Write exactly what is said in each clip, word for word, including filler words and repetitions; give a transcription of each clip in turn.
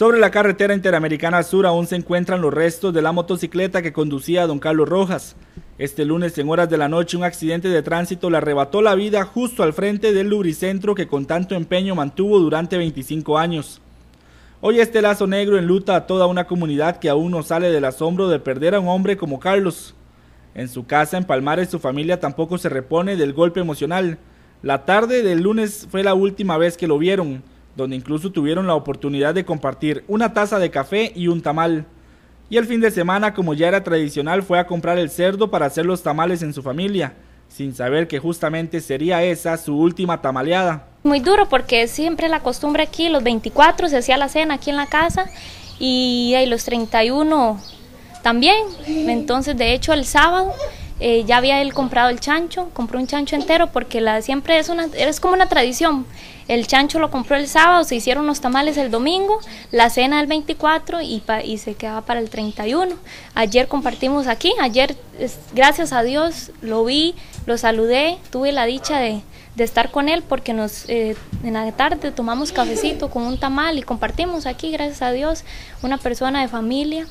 Sobre la carretera interamericana sur aún se encuentran los restos de la motocicleta que conducía a don Carlos Rojas. Este lunes en horas de la noche un accidente de tránsito le arrebató la vida justo al frente del lubricentro que con tanto empeño mantuvo durante veinticinco años. Hoy este lazo negro enluta a toda una comunidad que aún no sale del asombro de perder a un hombre como Carlos. En su casa en Palmares su familia tampoco se repone del golpe emocional. La tarde del lunes fue la última vez que lo vieron, donde incluso tuvieron la oportunidad de compartir una taza de café y un tamal. Y el fin de semana, como ya era tradicional, fue a comprar el cerdo para hacer los tamales en su familia, sin saber que justamente sería esa su última tamaleada. Muy duro porque siempre la costumbre aquí, los veinticuatro se hacía la cena aquí en la casa y, y los treinta y uno también. Entonces de hecho el sábado eh, ya había él comprado el chancho, compró un chancho entero porque la, siempre es, una, es como una tradición. El chancho lo compró el sábado, se hicieron los tamales el domingo, la cena el veinticuatro y, pa, y se quedaba para el treinta y uno. Ayer compartimos aquí, ayer es, gracias a Dios lo vi, lo saludé, tuve la dicha de, de estar con él porque nos eh, en la tarde tomamos cafecito con un tamal y compartimos aquí, gracias a Dios, una persona de familia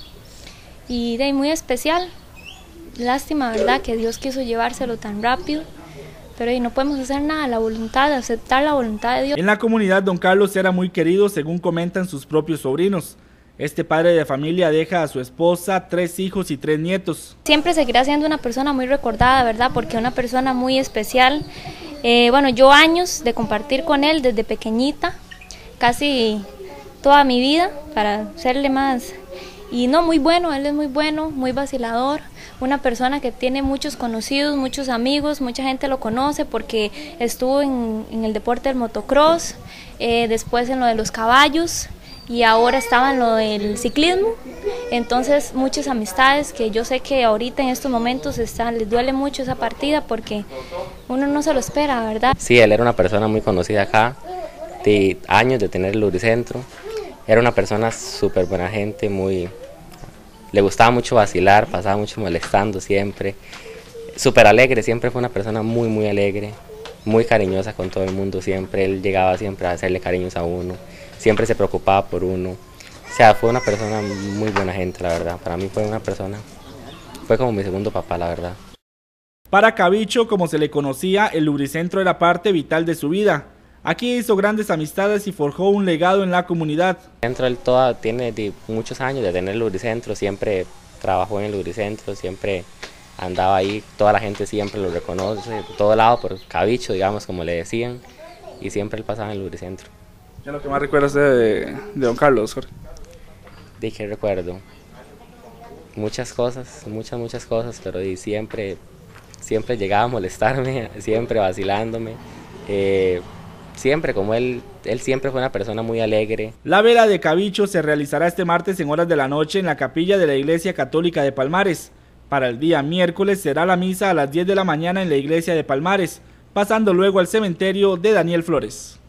y de muy especial. Lástima, ¿verdad?, que Dios quiso llevárselo tan rápido. Pero y no podemos hacer nada, la voluntad, aceptar la voluntad de Dios. En la comunidad don Carlos era muy querido según comentan sus propios sobrinos. Este padre de familia deja a su esposa, tres hijos y tres nietos. Siempre seguirá siendo una persona muy recordada, ¿verdad? Porque una persona muy especial. Eh, bueno, yo años de compartir con él desde pequeñita, casi toda mi vida, para serle más... Y no, muy bueno, él es muy bueno, muy vacilador, una persona que tiene muchos conocidos, muchos amigos, mucha gente lo conoce porque estuvo en, en el deporte del motocross, eh, después en lo de los caballos y ahora estaba en lo del ciclismo. Entonces muchas amistades que yo sé que ahorita en estos momentos está, les duele mucho esa partida porque uno no se lo espera, ¿verdad? Sí, él era una persona muy conocida acá, de años de tener el lubricentro. Era una persona súper buena gente, muy, le gustaba mucho vacilar, pasaba mucho molestando siempre, súper alegre, siempre fue una persona muy muy alegre, muy cariñosa con todo el mundo siempre, él llegaba siempre a hacerle cariños a uno, siempre se preocupaba por uno, o sea, fue una persona muy buena gente, la verdad, para mí fue una persona, fue como mi segundo papá, la verdad. Para Cabicho, como se le conocía, el lubricentro era parte vital de su vida. Aquí hizo grandes amistades y forjó un legado en la comunidad. Dentro del todo tiene de muchos años de tener el lubricentro, siempre trabajó en el lubricentro, siempre andaba ahí, toda la gente siempre lo reconoce, de todo lado por Cabicho, digamos, como le decían, y siempre él pasaba en el lubricentro. ¿Qué es lo que más recuerdas de, de don Carlos, Jorge? De que recuerdo muchas cosas, muchas, muchas cosas, pero y siempre, siempre llegaba a molestarme, siempre vacilándome. Eh, Siempre, como él, él siempre fue una persona muy alegre. La vela de Cabicho se realizará este martes en horas de la noche en la capilla de la Iglesia Católica de Palmares. Para el día miércoles será la misa a las diez de la mañana en la iglesia de Palmares, pasando luego al cementerio de Daniel Flores.